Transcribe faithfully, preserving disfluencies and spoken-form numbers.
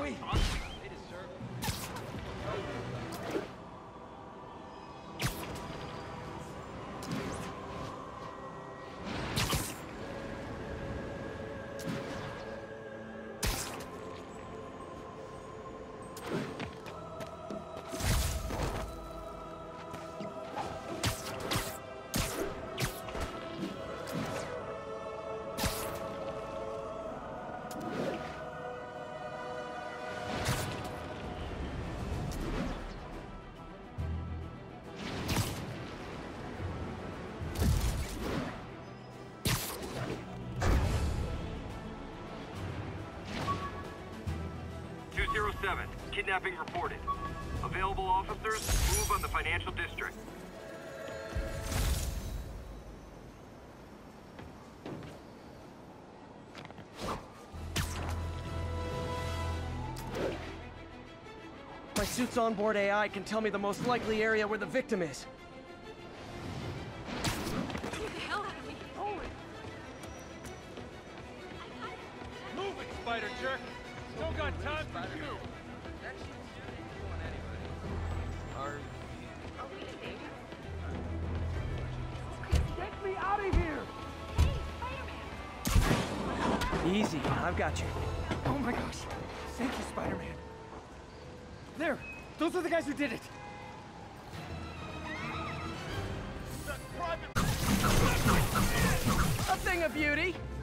we? two zero seven, kidnapping reported. Available officers, move on the financial district. My suit's onboard A I can tell me the most likely area where the victim is. Get the hell out of me! Holy! Move it, spider jerk! Still got time for you! Get me out of here! Hey, Spider-Man! Easy, I've got you. Oh my gosh! Thank you, Spider-Man. There! Those are the guys who did it! A thing of beauty!